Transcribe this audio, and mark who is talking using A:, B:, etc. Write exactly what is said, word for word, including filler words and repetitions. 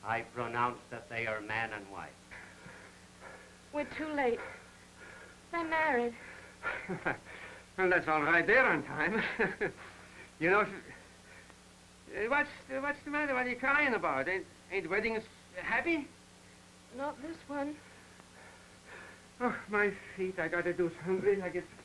A: I pronounce that they are man and wife.
B: We're too late. They're married.
C: Well, that's all right. They're on time. You know, if, what's, what's the matter? What are you crying about? Ain't, ain't weddings happy?
B: Not this one.
C: Oh, my feet. I gotta do something. I get